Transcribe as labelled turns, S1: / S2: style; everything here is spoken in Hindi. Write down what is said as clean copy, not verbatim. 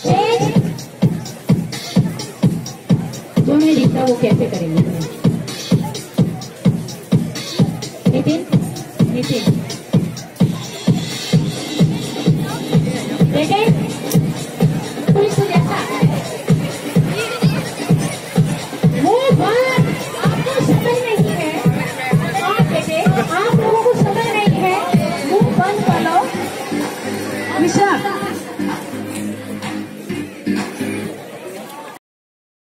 S1: जो नहीं दिखता वो कैसे करेंगे? नितिन, नितिन बेटे